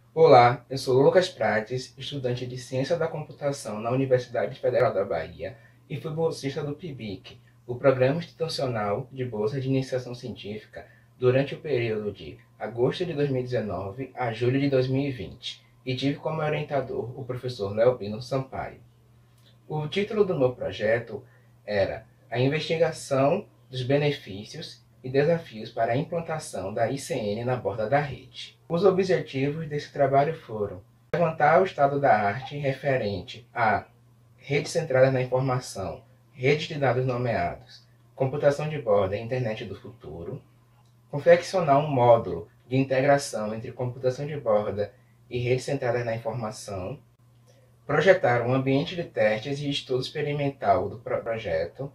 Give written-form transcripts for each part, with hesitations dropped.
Olá, eu sou Lucas Prates, estudante de Ciência da Computação na Universidade Federal da Bahia e fui bolsista do PIBIC, o Programa Institucional de Bolsa de Iniciação Científica, durante o período de agosto de 2019 a julho de 2020, e tive como orientador o professor Leobino Sampaio. O título do meu projeto era A Investigação dos Benefícios e Desafios para a Implantação da ICN na borda da rede. Os objetivos desse trabalho foram levantar o estado da arte referente a redes centradas na informação, redes de dados nomeados, computação de borda e internet do futuro, confeccionar um módulo de integração entre computação de borda e redes centradas na informação, projetar um ambiente de testes e estudo experimental do projeto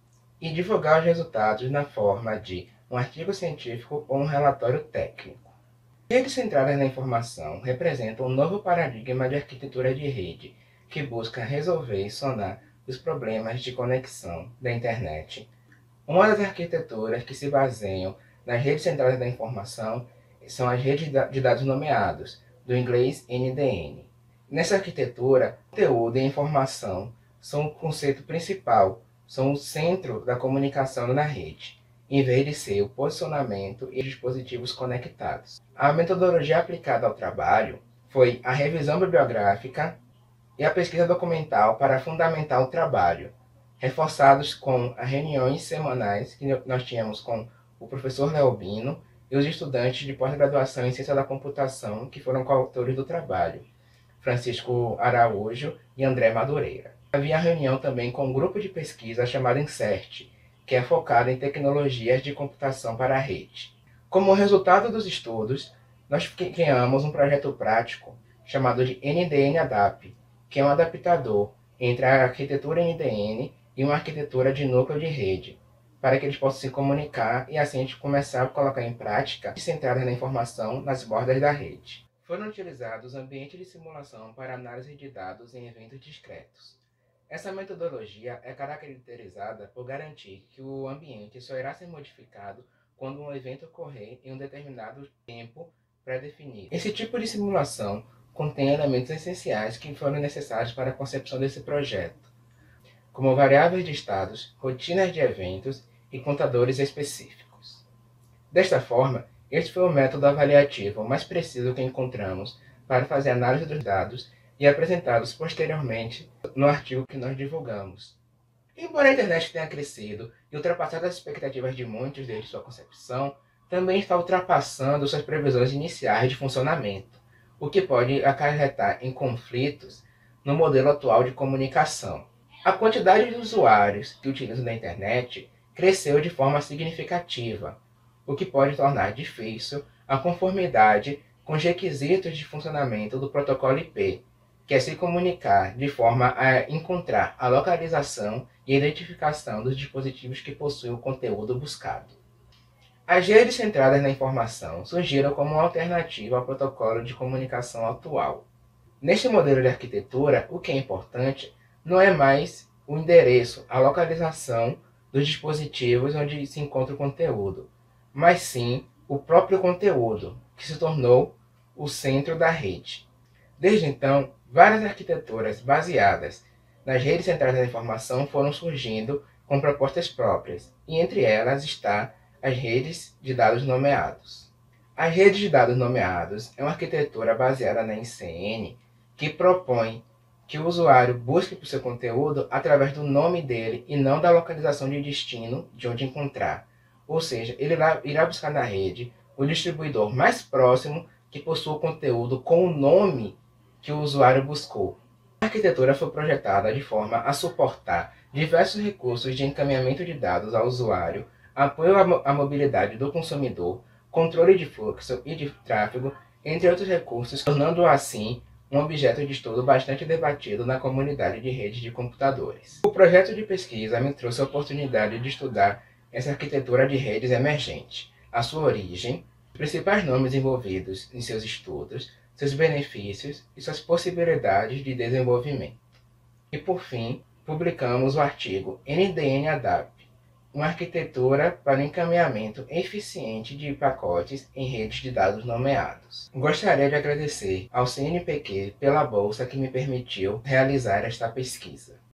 e divulgar os resultados na forma de um artigo científico ou um relatório técnico. Redes centradas na informação representam um novo paradigma de arquitetura de rede que busca resolver e sanar os problemas de conexão da internet. Uma das arquiteturas que se baseiam nas redes centradas da informação são as redes de dados nomeados, do inglês NDN. Nessa arquitetura, conteúdo e informação são o conceito principal, são o centro da comunicação na rede, em vez de ser o posicionamento e os dispositivos conectados. A metodologia aplicada ao trabalho foi a revisão bibliográfica e a pesquisa documental para fundamentar o trabalho, reforçados com as reuniões semanais que nós tínhamos com o professor Leobino e os estudantes de pós-graduação em Ciência da Computação que foram coautores do trabalho, Francisco Araújo e André Madureira. Havia reunião também com um grupo de pesquisa chamado INSERT, que é focado em tecnologias de computação para a rede. Como resultado dos estudos, nós criamos um projeto prático chamado de NDN-ADAP, que é um adaptador entre a arquitetura NDN e uma arquitetura de núcleo de rede, para que eles possam se comunicar e assim a gente começar a colocar em prática centradas na informação nas bordas da rede. Foram utilizados ambientes de simulação para análise de dados em eventos discretos. Essa metodologia é caracterizada por garantir que o ambiente só irá ser modificado quando um evento ocorrer em um determinado tempo pré-definido. Esse tipo de simulação contém elementos essenciais que foram necessários para a concepção desse projeto, como variáveis de estados, rotinas de eventos e contadores específicos. Desta forma, este foi o método avaliativo mais preciso que encontramos para fazer análise dos dados e apresentá-los posteriormente no artigo que nós divulgamos. Embora a internet tenha crescido e ultrapassado as expectativas de muitos desde sua concepção, também está ultrapassando suas previsões iniciais de funcionamento, o que pode acarretar em conflitos no modelo atual de comunicação. A quantidade de usuários que utilizam a internet cresceu de forma significativa, o que pode tornar difícil a conformidade com os requisitos de funcionamento do protocolo IP, que é se comunicar de forma a encontrar a localização e identificação dos dispositivos que possuem o conteúdo buscado. As redes centradas na informação surgiram como uma alternativa ao protocolo de comunicação atual. Neste modelo de arquitetura, o que é importante não é mais o endereço, a localização dos dispositivos onde se encontra o conteúdo, mas sim o próprio conteúdo, que se tornou o centro da rede. Desde então, várias arquiteturas baseadas nas redes centrais da informação foram surgindo com propostas próprias, e entre elas está as redes de dados nomeados. As redes de dados nomeados é uma arquitetura baseada na ICN que propõe que o usuário busque por seu conteúdo através do nome dele e não da localização de destino de onde encontrar. Ou seja, ele irá buscar na rede o distribuidor mais próximo que possua o conteúdo com o nome que o usuário buscou. A arquitetura foi projetada de forma a suportar diversos recursos de encaminhamento de dados ao usuário, apoio à mobilidade do consumidor, controle de fluxo e de tráfego, entre outros recursos, tornando-o assim um objeto de estudo bastante debatido na comunidade de redes de computadores. O projeto de pesquisa me trouxe a oportunidade de estudar essa arquitetura de redes emergente, a sua origem, os principais nomes envolvidos em seus estudos, seus benefícios e suas possibilidades de desenvolvimento. E por fim, publicamos o artigo NDN-ADAP, uma arquitetura para o encaminhamento eficiente de pacotes em redes de dados nomeados. Gostaria de agradecer ao CNPq pela bolsa que me permitiu realizar esta pesquisa.